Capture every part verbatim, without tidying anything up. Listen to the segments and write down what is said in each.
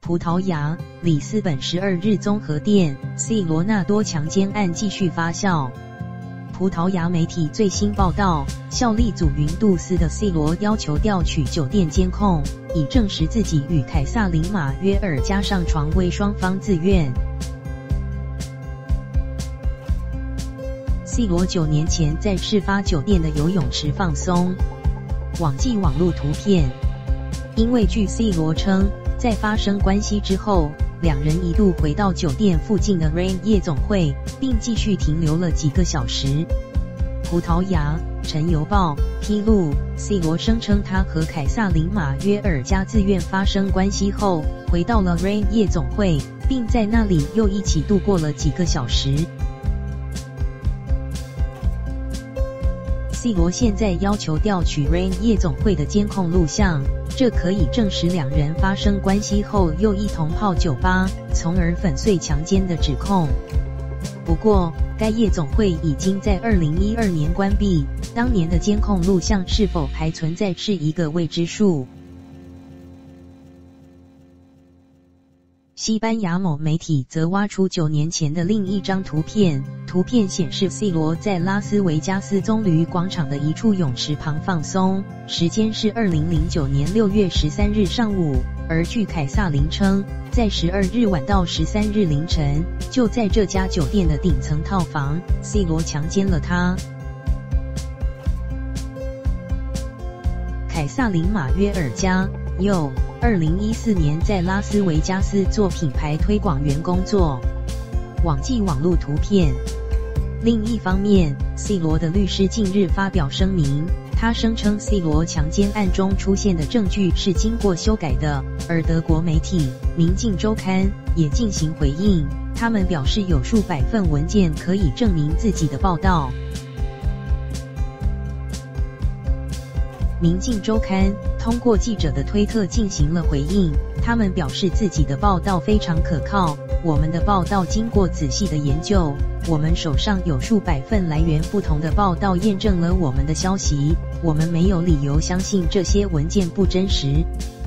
葡萄牙里斯本十二日综合店 C 罗纳多强奸案继续发酵。葡萄牙媒体最新报道，效力祖云杜斯的 C 罗要求调取酒店监控，以证实自己与凯撒琳马约尔加上床为双方自愿。C 罗九年前在事发酒店的游泳池放松。网际网络图片，因为据 C 罗称，在发生关系之后，两人一度回到酒店附近的 Rain 夜总会，并继续停留了几个小时。葡萄牙晨邮报披露 ，C 罗声称他和凯撒琳马约尔加自愿发生关系后，回到了 Rain 夜总会，并在那里又一起度过了几个小时。C 罗现在要求调取 Rain 夜总会的监控录像，这可以证实两人发生关系后又一同泡酒吧，从而粉碎强奸的指控。不过，该夜总会已经在二零一二年关闭，当年的监控录像是否还存在是一个未知数。西班牙某媒体则挖出九年前的另一张图片，图片显示 C 罗在拉斯维加斯棕榈广场的一处泳池旁放松，时间是二零零九年六月十三日上午，而据凯撒琳称，在十二日晚到十三日凌晨，就在这家酒店的顶层套房 ，C 罗强奸了他。凯撒琳马约尔加又二零一四年在拉斯维加斯做品牌推广员工作。网际网络图片。另一方面 ，C 罗的律师近日发表声明，他声称 C 罗强奸案中出现的证据是经过修改的，而德国媒体《明镜周刊》也进行回应，他们表示有数百份文件可以证明自己的报道。《明镜周刊》通过记者的推特进行了回应，他们表示自己的报道非常可靠，我们的报道经过仔细的研究，我们手上有数百份来源不同的报道验证了我们的消息，我们没有理由相信这些文件不真实。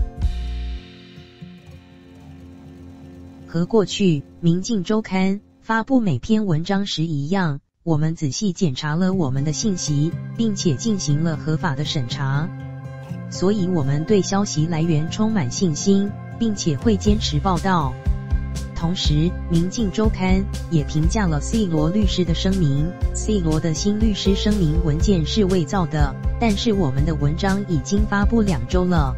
和过去《明镜周刊》发布每篇文章时一样，我们仔细检查了我们的信息，并且进行了合法的审查，所以我们对消息来源充满信心，并且会坚持报道。同时，《明镜周刊》也评价了 C 罗律师的声明 ，C 罗的新律师声明文件是伪造的，但是我们的文章已经发布两周了。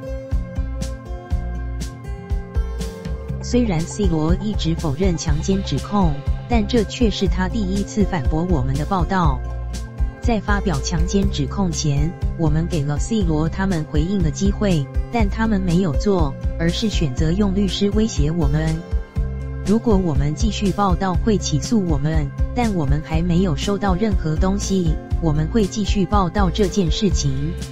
虽然 C 罗一直否认强奸指控，但这却是他第一次反驳我们的报道。在发表强奸指控前，我们给了 C 罗他们回应的机会，但他们没有做，而是选择用律师威胁我们。如果我们继续报道会起诉我们，但我们还没有收到任何东西，我们会继续报道这件事情。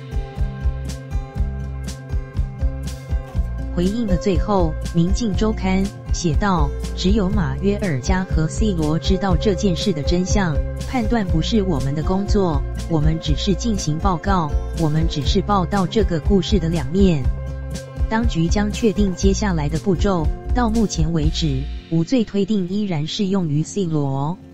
回应的最后，《明镜周刊》写道，只有马约尔加和 C 罗知道这件事的真相，判断不是我们的工作，我们只是进行报告，我们只是报道这个故事的两面。当局将确定接下来的步骤，到目前为止，无罪推定依然适用于 C 罗。